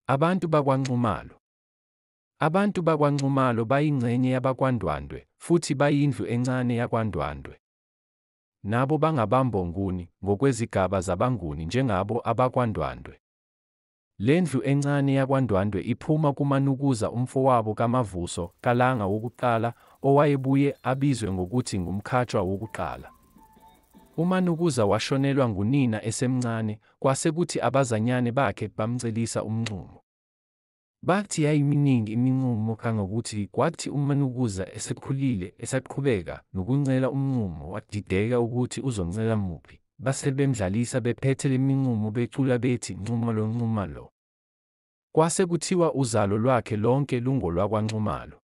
Abantu bakwaNxumalo. Abantu bakwaNxumalo bayingxenye yabakwaNdwandwe futhi bayindlu encane yakwaNdwandwe. Nabo bangabambonguni ngokwezigaba zabanguni njengabo abakwaNdwandwe. Le ndlu encane yakwaNdwandwe iphuma kuManukuza umfowabo kaMavuso kaLanga wokuqala owayebuye abizwe ngokuthi ngumkhatshwa wokuqala. uManukuza washonelwa ngunina esemncane, kwase kuthi abazanyane bakhe bamcelisa umnqumo. Bathi yayiminingi iminqumo kangokuthi kwathi uManukuza esekhulile esaqhubeka nokuncela umnqumo wadideka ukuthi uzoncela muphi, base bemdlalisa bephethe le minqumo becula bethi Nxumalo-Nxumalo. Kwase kuthiwa uzalo lwakhe lonke lungolwakwaNxumalo.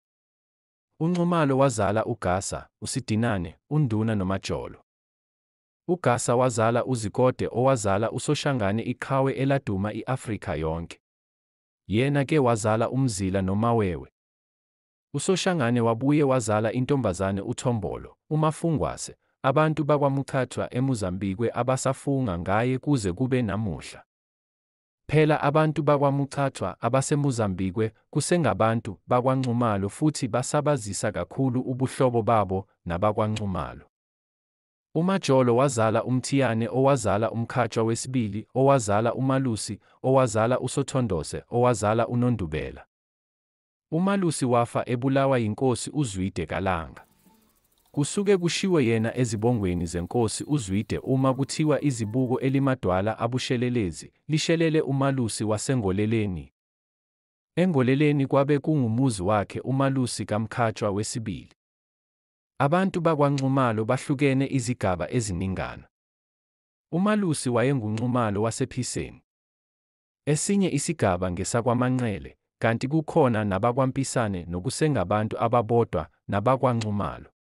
uNxumalo wazala uGasa, uSidinane, uNduna noMajolo. uGasa wazala uZikode owazala uSoshangane iqhawe eladuma i-Afrika yonke. Yena-ke wazala uMzila noMawewe. uSoshangane wabuye wazala intombazane uThombolo, uMafungwase, abantu bakwaMuthathwa eMozambikwe abasafunga ngaye kuze kube namuhla. Phela abantu bakwaMuthathwa abaseMozambikwe kusengabantu bakwaNxumalo futhi basabazisa kakhulu ubuhlobo babo nabakwaNxumalo. uMajolo wazala uMthiyane owazala umkhatshwa wesibili owazala uMalusi owazala uSothondose owazala uNondubela. uMalusi wafa ebulawa yinkosi uZwide kaLanga. Kusuke kushiwo yena ezibongweni zenkosi uZwide uma kuthiwa izibuko elimadwala abushelelezi lishelele uMalusi waseNgoleleni. eNgoleleni kwabe kungumuzi wakhe uMalusi kamkhatshwa wesibili. Abantu bakwaNxumalo bahlukene izigaba eziningana. uMalusi wayenguNxumalo wasephiseni. Esinye isigaba ngesakwaManqele, kanti kukhona nabakwaMpisane nokusengabantu ababodwa nabakwaNxumalo.